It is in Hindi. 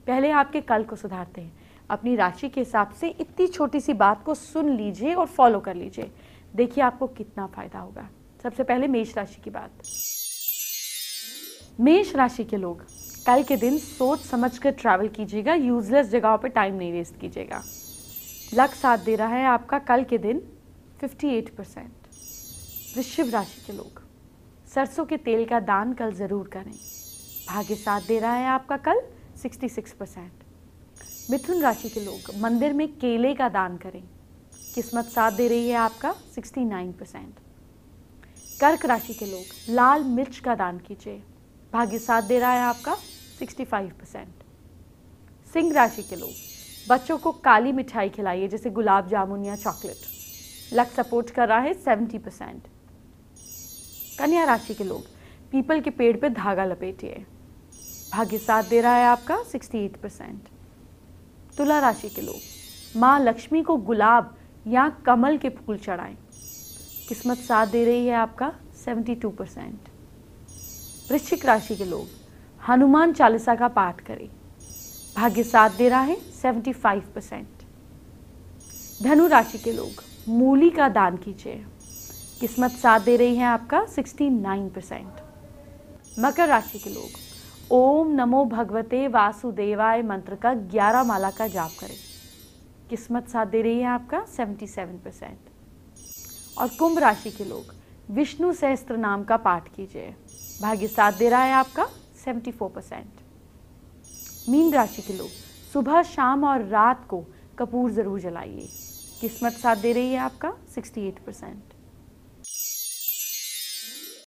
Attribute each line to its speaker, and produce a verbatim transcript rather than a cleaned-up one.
Speaker 1: पहले आपके कल को सुधारते हैं। अपनी राशि के हिसाब से इतनी छोटी सी बात को सुन लीजिए और फॉलो कर लीजिए, देखिए आपको कितना फायदा होगा। सबसे पहले मेष राशि की बात। मेष राशि के लोग कल के दिन सोच समझ कर ट्रैवल कीजिएगा, यूजलेस जगहों पर टाइम नहीं वेस्ट कीजिएगा। लक साथ दे रहा है आपका कल के दिन अट्ठावन परसेंट। वृश्चिक राशि के लोग सरसों के तेल का दान कल जरूर करें। भाग्य साथ दे रहा है आपका कल छियासठ परसेंट। मिथुन राशि के लोग मंदिर में केले का दान करें। किस्मत साथ दे रही है आपका उनहत्तर परसेंट। कर्क राशि के लोग लाल मिर्च का दान कीजिए। भाग्य साथ दे रहा है आपका पैंसठ परसेंट। सिंह राशि के लोग बच्चों को काली मिठाई खिलाइए, जैसे गुलाब जामुन या चॉकलेट। लक सपोर्ट कर रहा है सत्तर परसेंट। कन्या राशि के लोग पीपल के पेड़ पे धागा लपेटिए। भाग्य साथ दे रहा है आपका अड़सठ परसेंट। तुला राशि के लोग माँ लक्ष्मी को गुलाब या कमल के फूल चढ़ाएं। किस्मत साथ दे रही है आपका बहत्तर परसेंट। वृश्चिक राशि के लोग हनुमान चालीसा का पाठ करें। भाग्य साथ दे रहा है पचहत्तर परसेंट। धनु राशि के लोग मूली का दान कीजिए। किस्मत साथ दे रही है आपका उनहत्तर परसेंट। मकर राशि के लोग ओम नमो भगवते वासुदेवाय मंत्र का ग्यारह माला का जाप करें। किस्मत साथ दे रही है आपका सतहत्तर परसेंट। और कुंभ राशि के लोग विष्णु सहस्त्र नाम का पाठ कीजिए। भाग्य साथ दे रहा है आपका चौहत्तर परसेंट। मीन राशि के लोग सुबह शाम और रात को कपूर जरूर जलाइए। किस्मत साथ दे रही है आपका अड़सठ परसेंट।